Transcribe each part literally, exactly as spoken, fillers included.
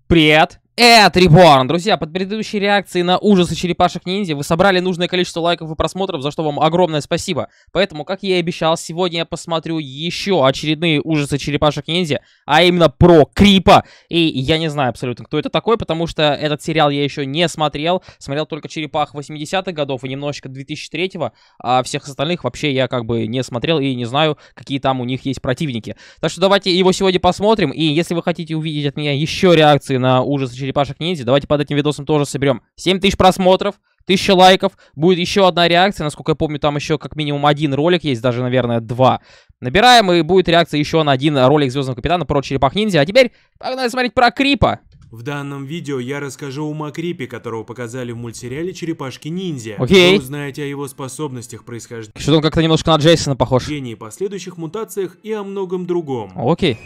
Привет! Это Реборн! Друзья, под предыдущей реакцией на ужасы черепашек-ниндзя вы собрали нужное количество лайков и просмотров, за что вам огромное спасибо. Поэтому, как я и обещал, сегодня я посмотрю еще очередные ужасы черепашек-ниндзя, а именно про Крипа. И я не знаю абсолютно, кто это такой, потому что этот сериал я еще не смотрел. Смотрел только черепах восьмидесятых годов и немножечко две тысячи третьего, а всех остальных вообще я как бы не смотрел и не знаю, какие там у них есть противники. Так что давайте его сегодня посмотрим, и если вы хотите увидеть от меня еще реакции на ужасы черепашек-ниндзя, черепашек-ниндзя, давайте под этим видосом тоже соберем семь тысяч просмотров, тысяча лайков, будет еще одна реакция, насколько я помню, там еще как минимум один ролик есть, даже, наверное, два. Набираем, и будет реакция еще на один ролик Звездного Капитана про черепах-ниндзя, а теперь погнали смотреть про Крипа. В данном видео я расскажу вам о Крипе, которого показали в мультсериале «Черепашки-ниндзя». Окей. Вы узнаете о его способностях, происхождении, Что-то он как-то немножко на Джейсона похож. последующих мутациях и о многом другом. Окей.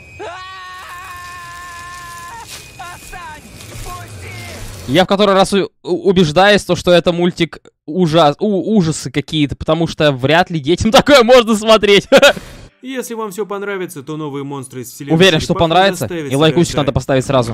Я в который раз убеждаюсь, то, что это мультик ужас, у, ужасы какие-то, потому что вряд ли детям такое можно смотреть. Если вам все понравится, то новые монстры из вселенной Уверен, что понравится, и лайкусик надо поставить сразу.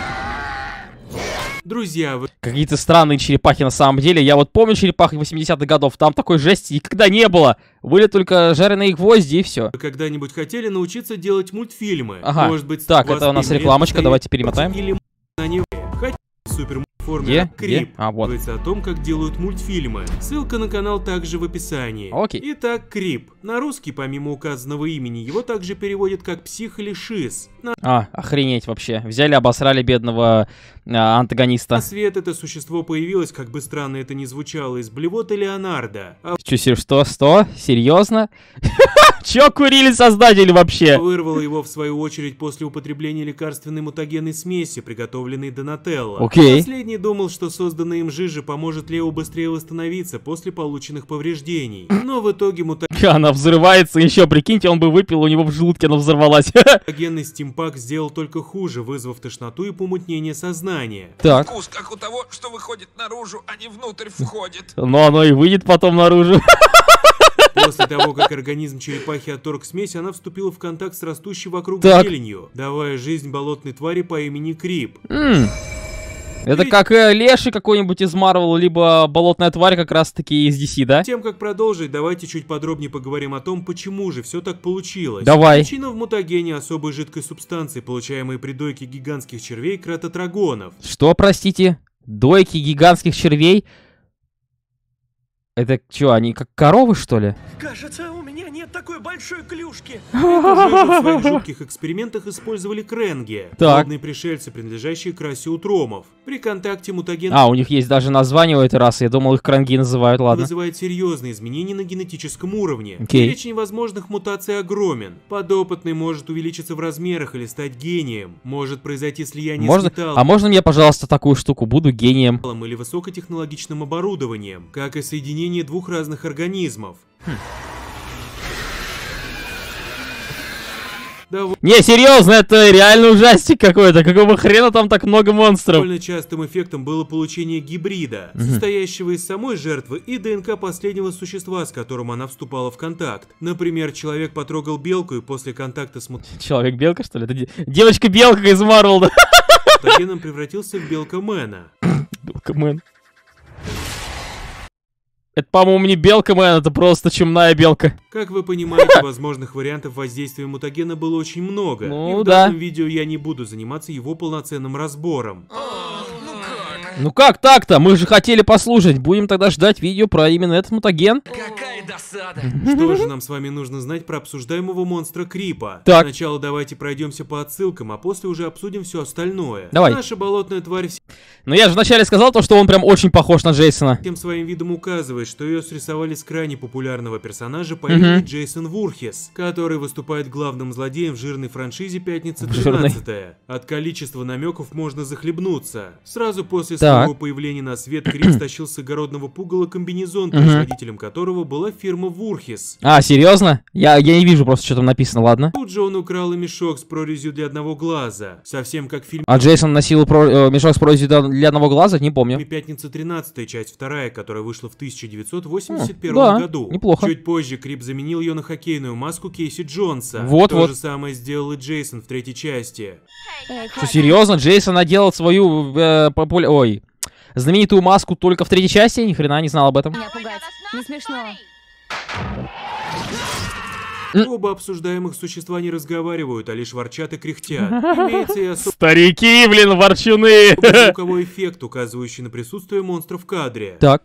Друзья, вы Какие-то странные черепахи на самом деле. Я вот помню черепахи восьмидесятых годов, там такой жести никогда не было. Были только жареные гвозди и все. когда-нибудь хотели научиться делать мультфильмы? Ага, Может быть, так, вас это у нас примет рекламочка, стоит давайте перемотаем. или на него. Хотите супер Где? форме Где? Крип. А, вот. Говорится о том, как делают мультфильмы. Ссылка на канал также в описании. Окей. Итак, Крип. На русский, помимо указанного имени, его также переводят как псих или шиз. На А, охренеть вообще. Взяли, обосрали бедного а, антагониста. свет это существо появилось, как бы странно это ни звучало, из блевоты Леонардо. А Чё, сер- что, что? Серьезно? Чё курили создатели вообще? вырвало его, в свою очередь, после употребления лекарственной мутагенной смеси, приготовленной Донателло. Окей. Последний думал, что созданная им жижа поможет Лео быстрее восстановиться после полученных повреждений. Но в итоге Она взрывается, еще прикиньте, он бы выпил, у него в желудке она взорвалась. мутагенный стимпак сделал только хуже, вызвав тошноту и помутнение сознания. Так, Вкус, как у того, что выходит наружу, а не внутрь входит. но оно и выйдет потом наружу. После того, как организм черепахи отторг смесь, она вступила в контакт с растущей вокруг Так. зеленью, давая жизнь болотной твари по имени Крип. М. Это как э, леший какой-нибудь из Марвел, либо болотная тварь как раз-таки из ди си, да? Перед тем, как продолжить, давайте чуть подробнее поговорим о том, почему же все так получилось. Давай. Причина в мутагене особой жидкой субстанции, получаемой при дойке гигантских червей кратотрагонов. Что, простите? Дойки гигантских червей? Это что, они как коровы, что ли? Кажется, у меня нет такой большой клюшки. Уже в своих жутких экспериментах использовали кренги, Так. подобные пришельцы, принадлежащие к расе утромов. При контакте мутаген А, у них есть даже название у этой расы, я думал, их кранги называют, ладно. вызывает серьезные изменения на генетическом уровне. Окей. Перечень возможных мутаций огромен. Подопытный может увеличиться в размерах или стать гением. Может произойти слияние Можно? с металлом А можно мне, пожалуйста, такую штуку? Буду гением. или высокотехнологичным оборудованием, как и соединение двух разных организмов. Не, серьезно, это реально ужастик какой-то. Какого хрена там так много монстров? Довольно частым эффектом было получение гибрида, состоящего из самой жертвы и ДНК последнего существа, с которым она вступала в контакт. Например, человек потрогал белку и после контакта с Человек-белка, что ли? Это де- девочка-белка из Марвел, да? мутагеном превратился в белка-мэна. Белка-мен. Это, по-моему, не белка-мен, это просто чумная белка. Как вы понимаете, возможных вариантов воздействия мутагена было очень много, Ну и в да. данном видео я не буду заниматься его полноценным разбором. Ну как так-то? Мы же хотели послушать. Будем тогда ждать видео про именно этот мутаген. Какая досада. Что же нам с вами нужно знать про обсуждаемого монстра Крипа? Так. Сначала давайте пройдемся по отсылкам, а после уже обсудим все остальное. Давай. Наша болотная тварь Но я же вначале сказал то, что он прям очень похож на Джейсона. всем своим видом указывает, что ее срисовали с крайне популярного персонажа по Мгм. имени Джейсон Вурхес, который выступает главным злодеем в жирной франшизе «Пятница Жирный. тринадцатая». От количества намеков можно захлебнуться. Сразу после Так. своего появления на свет Крип стащил с огородного пугала комбинезон, производителем которого была фирма Вурхес. А, серьезно? Я, я не вижу просто, что там написано, ладно. Тут же он украл и мешок с прорезью для одного глаза, совсем как в фильме А Джейсон носил про- э, мешок с прорезью для, для одного глаза, не помню. «Пятница тринадцатая», часть вторая, которая вышла в тысяча девятьсот восемьдесят первом да, году. Неплохо. Чуть позже Крип заменил ее на хоккейную маску Кейси Джонса. Вот, То вот. же самое сделал и Джейсон в третьей части. Что, серьезно? Джейсон наделал свою э, популя... Ой, знаменитую маску только в третьей части? Ни хрена не знал об этом. Меня пугать. Не смешно. Оба обсуждаемых существа не разговаривают, а лишь ворчат и кряхтят. Имеется и особый Старики, блин, ворчуны! звуковой эффект, указывающий на присутствие монстра в кадре. Так.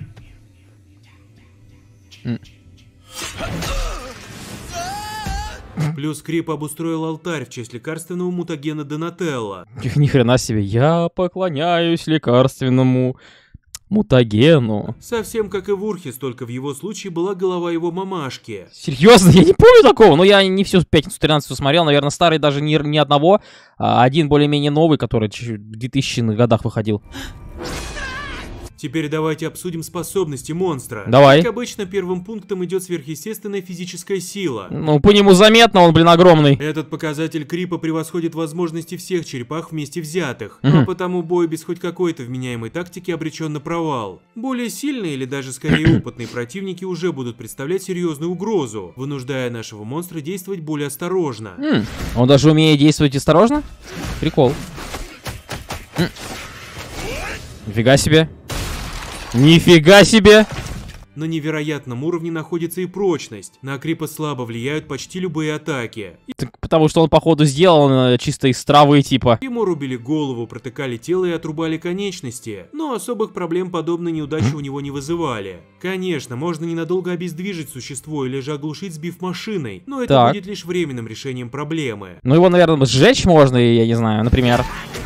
Плюс Крип обустроил алтарь в честь лекарственного мутагена Донателло. Ни хрена себе, я поклоняюсь лекарственному мутагену. Совсем как и в Урхис, только в его случае была голова его мамашки. Серьезно, я не помню такого, но я не всю пятницу тринадцатую смотрел, наверное, старый даже ни, ни одного, а один более-менее новый, который в двухтысячных годах выходил. Теперь давайте обсудим способности монстра. Давай. Как обычно, первым пунктом идет сверхъестественная физическая сила. Ну, по нему заметно, он, блин, огромный. Этот показатель Крипа превосходит возможности всех черепах вместе взятых, Мгм. а потому бой без хоть какой-то вменяемой тактики обречен на провал. Более сильные или даже скорее опытные противники уже будут представлять серьезную угрозу, вынуждая нашего монстра действовать более осторожно. М, Он даже умеет действовать осторожно? Прикол. М. Нифига себе. Нифига себе! На невероятном уровне находится и прочность. На Крипа слабо влияют почти любые атаки. Так, потому что он, походу, сделан э, чисто из травы, типа. Ему рубили голову, протыкали тело и отрубали конечности, но особых проблем подобные неудачи у него не вызывали. Конечно, можно ненадолго обездвижить существо или же оглушить, сбив машиной, но это Так. будет лишь временным решением проблемы. Ну, его, наверное, сжечь можно, я не знаю, например.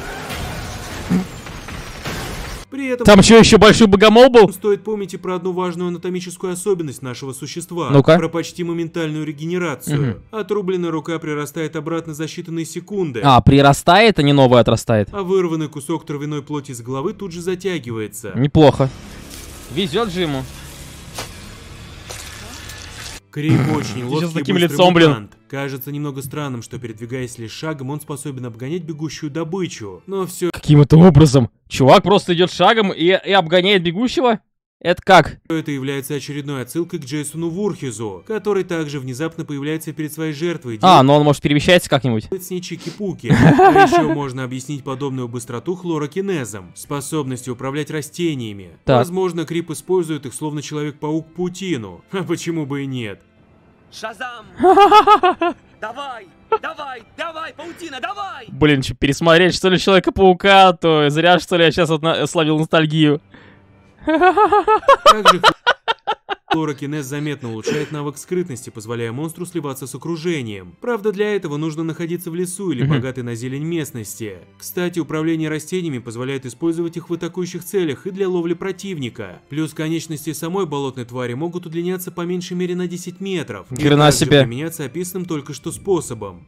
При этом Там что, еще большой богомол был? стоит помнить и про одну важную анатомическую особенность нашего существа. Ну-ка. Про почти моментальную регенерацию. Отрубленная рука прирастает обратно за считанные секунды. А, прирастает, а не новый отрастает. А вырванный кусок травяной плоти с головы тут же затягивается. Неплохо. Везет же ему. Крип очень Ты ловкий сейчас и таким быстрый лицом, блин. мутант. Кажется немного странным, что передвигаясь лишь шагом, он способен обгонять бегущую добычу. Но все Каким-то образом. Чувак просто идет шагом и, и обгоняет бегущего? Это как? это является очередной отсылкой к Джейсону Вурхизу, который также внезапно появляется перед своей жертвой и А, ну он может перемещаться как-нибудь. делает с ней чики-пуки. А еще можно объяснить подобную быстроту хлорокинезом, способностью управлять растениями. Так. Возможно, Крип использует их словно Человек-паук паутину. А почему бы и нет? Шазам! Давай! Давай! Давай, паутина, давай! Блин, что, пересмотреть, что ли, Человека-паука, то зря, что ли, я сейчас отна- словил ностальгию. Также хлорокинез заметно улучшает навык скрытности, позволяя монстру сливаться с окружением. Правда, для этого нужно находиться в лесу или Мгм. богатой на зелень местности. Кстати, управление растениями позволяет использовать их в атакующих целях и для ловли противника. Плюс конечности самой болотной твари могут удлиняться по меньшей мере на десять метров. Ни хрена И также себе. применяться описанным только что способом.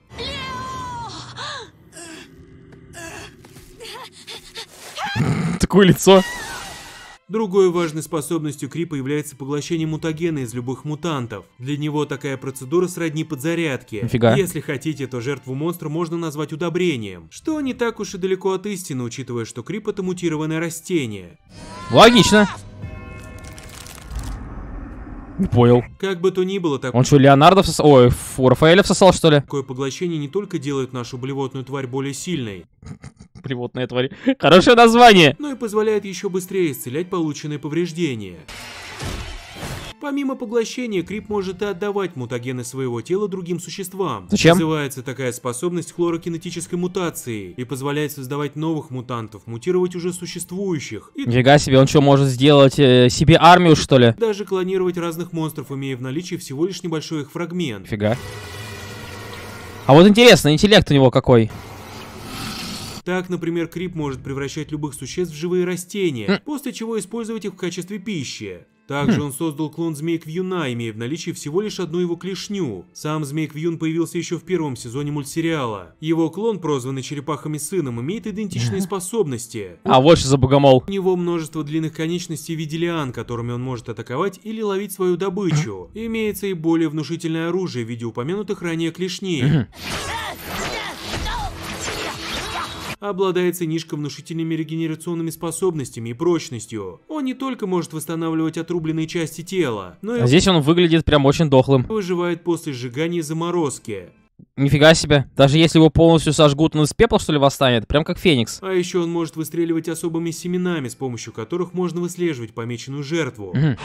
Такое лицо. Другой важной способностью Крипа является поглощение мутагена из любых мутантов. Для него такая процедура сродни подзарядке. Нифига. Если хотите, то жертву монстра можно назвать удобрением. Что не так уж и далеко от истины, учитывая, что Крип это мутированное растение. Логично. Не понял. Как бы то ни было, так- Он что, Леонардо всосал? Ой, фу, Рафаэля всосал, что ли? такое поглощение не только делает нашу блевотную тварь более сильной, Приводная тварь. Хорошее название. но и позволяет еще быстрее исцелять полученные повреждения. Помимо поглощения, Крип может и отдавать мутагены своего тела другим существам. Зачем? Называется такая способность хлорокинетической мутацией и позволяет создавать новых мутантов, мутировать уже существующих и Нифига себе, он что, может сделать э, себе армию, что ли? даже клонировать разных монстров, имея в наличии всего лишь небольшой их фрагмент. Нифига. А вот интересно, интеллект у него какой? Так, например, Крип может превращать любых существ в живые растения, после чего использовать их в качестве пищи. Также он создал клон Змей-Квьюна, имея в наличии всего лишь одну его клешню. Сам Змей-Квьюн появился еще в первом сезоне мультсериала. Его клон, прозванный Черепахами Сыном, имеет идентичные способности. А вот что за богомол. У него множество длинных конечностей в виде лиан, которыми он может атаковать или ловить свою добычу. Имеется и более внушительное оружие в виде упомянутых ранее клешней. обладает ценишком внушительными регенерационными способностями и прочностью. Он не только может восстанавливать отрубленные части тела, но и А здесь он выглядит прям очень дохлым. выживает после сжигания и заморозки. Нифига себе. Даже если его полностью сожгут, он из пепла, что ли, восстанет? Прям как Феникс. А еще он может выстреливать особыми семенами, с помощью которых можно выслеживать помеченную жертву. Мгм.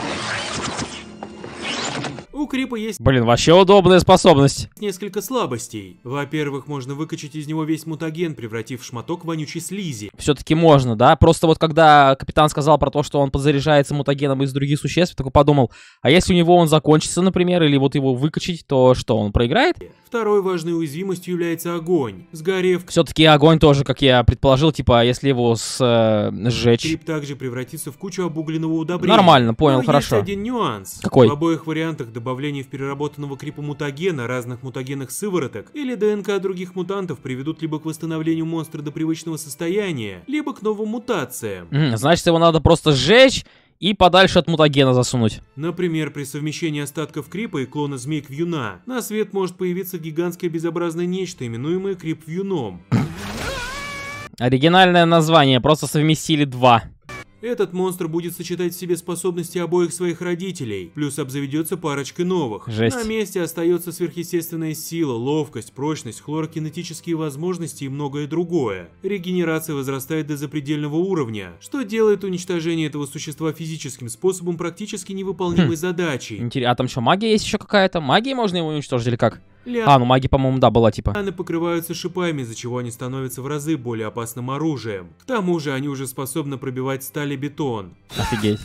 У Крипа есть Блин, вообще удобная способность. несколько слабостей. Во-первых, можно выкачать из него весь мутаген, превратив в шматок вонючей слизи. Все-таки можно, да? Просто вот когда капитан сказал про то, что он подзаряжается мутагеном из других существ, я такой подумал, а если у него он закончится, например, или вот его выкачать, то что, он проиграет? Второй важной уязвимостью является огонь. Сгорев, Все-таки огонь тоже, как я предположил, типа, если его с, э, сжечь. Крип также превратится в кучу обугленного удобрения. Нормально, понял, Но хорошо. есть один нюанс. Какой? В обоих вариантах добавление в переработанного Крипа мутагена, разных мутагенных сывороток или ДНК других мутантов приведут либо к восстановлению монстра до привычного состояния, либо к новым мутациям. М, Значит, его надо просто сжечь и подальше от мутагена засунуть. Например, при совмещении остатков Крипа и клона Змей-Квьюна на свет может появиться гигантское безобразное нечто, именуемое Крип-Вьюном. Оригинальное название, просто совместили два. Этот монстр будет сочетать в себе способности обоих своих родителей, плюс обзаведется парочкой новых. Жесть. На месте остается сверхъестественная сила, ловкость, прочность, хлорокинетические возможности и многое другое. Регенерация возрастает до запредельного уровня, что делает уничтожение этого существа физическим способом практически невыполнимой задачей. Интересно, а там что, магия есть еще какая-то? Магией можно его уничтожить или как? Ля- А, ну магия, по-моему, да, была типа. Лианы покрываются шипами, из-за чего они становятся в разы более опасным оружием. К тому же они уже способны пробивать сталь и бетон. Офигеть.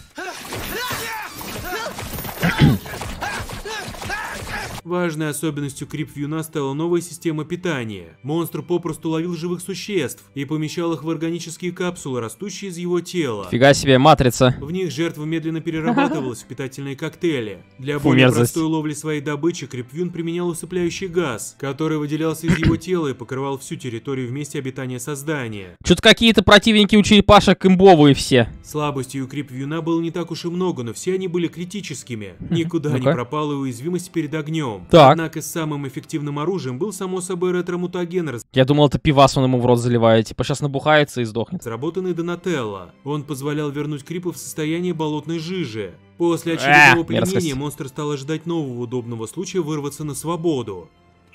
Важной особенностью Крип-Вьюна стала новая система питания. Монстр попросту ловил живых существ и помещал их в органические капсулы, растущие из его тела. Фига себе, матрица. В них жертва медленно перерабатывалась в питательные коктейли. Для Фу, более мерзость. простой ловли своей добычи Крип-Вьюн применял усыпляющий газ, который выделялся из его тела и покрывал всю территорию в месте обитания создания. Что-то какие-то противники у черепашек имбовые все. Слабостей у Крип-Вьюна было не так уж и много, но все они были критическими. Никуда не Ну-ка. пропала и уязвимость перед огнем. Так. Однако самым эффективным оружием был само собой ретро-мутаген, Я думал, это пивас он ему в рот заливает. Типа сейчас набухается и сдохнет. разработанный Донателло. Он позволял вернуть Крипа в состояние болотной жижи. После Э, очередного применения мерзкость. монстр стал ожидать нового удобного случая вырваться на свободу.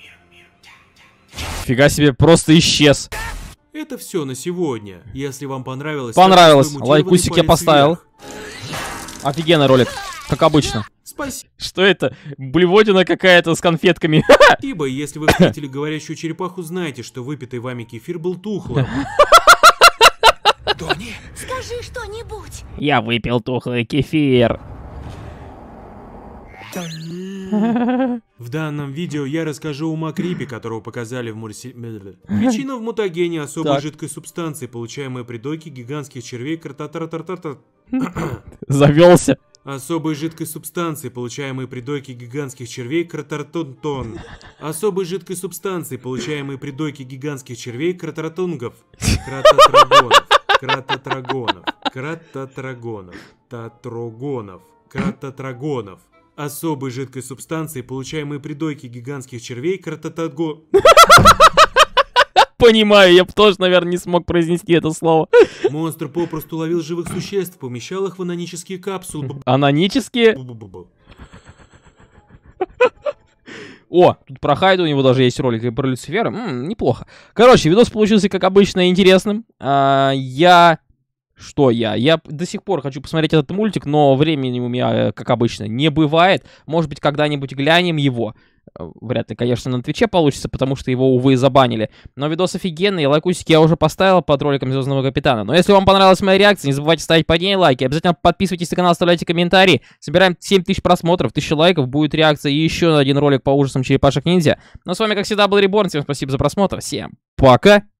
Фига себе, просто исчез. Это все на сегодня. Если вам понравилось, Понравилось. ставьте свой Лайкусик я мутированный поставил. палец вверх. Офигенный ролик, как обычно. Что это? Блевотина какая-то с конфетками. Спасибо, если вы встретили говорящую черепаху, знайте, что выпитый вами кефир был тухлым. Тони, Скажи что-нибудь. Я выпил тухлый кефир. В данном видео я расскажу о Макрипе, которого показали в Мурси... Причина в мутагене особой Так. жидкой субстанции, получаемой при дойке гигантских червей крататарататата. Завелся. Особой жидкой субстанции, получаемой при дойке гигантских червей кратартонтон. Особой жидкой субстанции, получаемой при дойке гигантских червей кратартунгов. Крататрагонов. Крататрагонов. Крататрагонов. Татрогонов. Крататрагонов. Особой жидкой субстанции, получаемой при дойке гигантских червей крататаго... Понимаю, я бы тоже, наверное, не смог произнести это слово. Монстр попросту ловил живых существ, помещал их в анонические капсулы. Анонические. Бу-бу-бу-бу. О, тут про Хайда у него даже есть ролик, и про Люцифера. М, неплохо. Короче, видос получился, как обычно, интересным. А, я... Что я? Я до сих пор хочу посмотреть этот мультик, но времени у меня, как обычно, не бывает. Может быть, когда-нибудь глянем его. Вряд ли, конечно, на Твиче получится, потому что его, увы, забанили. Но видос офигенный, лайкусики я уже поставил под роликом Звездного Капитана. Но если вам понравилась моя реакция, не забывайте ставить под ней лайки. Обязательно подписывайтесь на канал, оставляйте комментарии. Собираем семь тысяч просмотров, тысяча лайков, будет реакция и еще на один ролик по ужасам черепашек ниндзя. Но с вами, как всегда, был Реборн. Всем спасибо за просмотр. Всем пока!